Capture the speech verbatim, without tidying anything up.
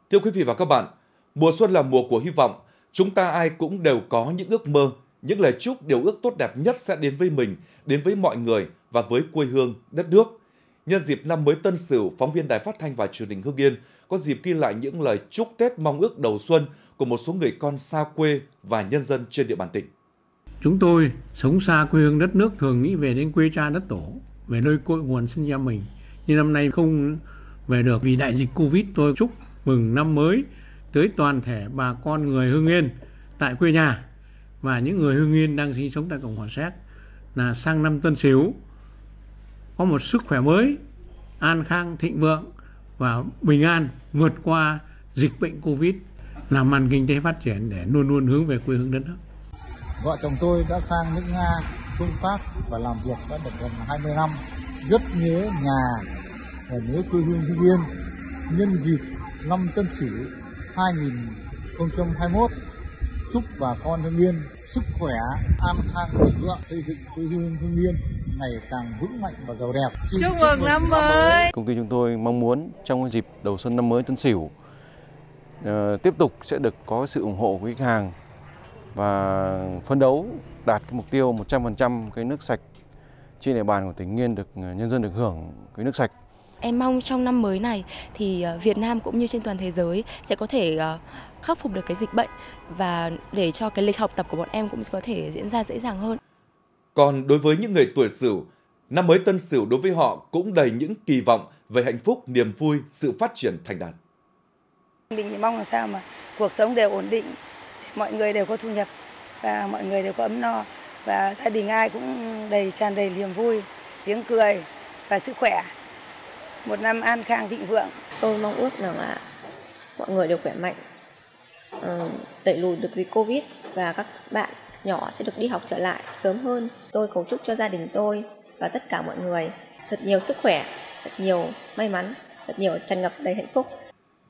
Thưa quý vị và các bạn, mùa xuân là mùa của hy vọng. Chúng ta ai cũng đều có những ước mơ, những lời chúc điều ước tốt đẹp nhất sẽ đến với mình, đến với mọi người và với quê hương, đất nước. Nhân dịp năm mới Tân Sửu, phóng viên Đài Phát thanh và Truyền hình Hưng Yên có dịp ghi lại những lời chúc Tết mong ước đầu xuân của một số người con xa quê và nhân dân trên địa bàn tỉnh. Chúng tôi sống xa quê hương đất nước thường nghĩ về đến quê cha đất tổ, về nơi cội nguồn sinh ra mình. Nhưng năm nay không về được vì đại dịch Covid. Tôi chúc mừng năm mới tới toàn thể bà con người Hưng Yên tại quê nhà và những người Hưng Yên đang sinh sống tại Cộng hòa Séc là sang năm Tân Sửu có một sức khỏe mới, an khang thịnh vượng và bình an vượt qua dịch bệnh Covid, làm ăn kinh tế phát triển để luôn luôn hướng về quê hương đất nước. Vợ chồng tôi đã sang nước Nga, công tác và làm việc đã được gần hai mươi năm, rất nhớ nhà và nhớ quê hương Hưng Yên. Nhân dịp năm Tân Sửu hai nghìn không trăm hai mươi mốt, chúc bà con Hưng Yên sức khỏe, an khang thịnh vượng, xây dựng quê hương Hưng Yên ngày càng vững mạnh và giàu đẹp. Xin chúc mừng năm mới. Công ty chúng tôi mong muốn trong dịp đầu xuân năm mới Tân Sửu uh, tiếp tục sẽ được có sự ủng hộ của khách hàng và phấn đấu đạt cái mục tiêu một trăm phần trăm cái nước sạch trên địa bàn của tỉnh Hưng Yên được nhân dân được hưởng cái nước sạch. Em mong trong năm mới này thì Việt Nam cũng như trên toàn thế giới sẽ có thể khắc phục được cái dịch bệnh và để cho cái lịch học tập của bọn em cũng có thể diễn ra dễ dàng hơn. Còn đối với những người tuổi Sửu, năm mới Tân Sửu đối với họ cũng đầy những kỳ vọng về hạnh phúc, niềm vui, sự phát triển thành đạt. Mình chỉ mong làm sao mà cuộc sống đều ổn định, mọi người đều có thu nhập và mọi người đều có ấm no và gia đình ai cũng đầy tràn đầy niềm vui, tiếng cười và sức khỏe. Một năm an khang thịnh vượng. Tôi mong ước rằng là mọi người đều khỏe mạnh, đẩy lùi được dịch Covid và các bạn nhỏ sẽ được đi học trở lại sớm hơn. Tôi cầu chúc cho gia đình tôi và tất cả mọi người thật nhiều sức khỏe, thật nhiều may mắn, thật nhiều tràn ngập đầy hạnh phúc.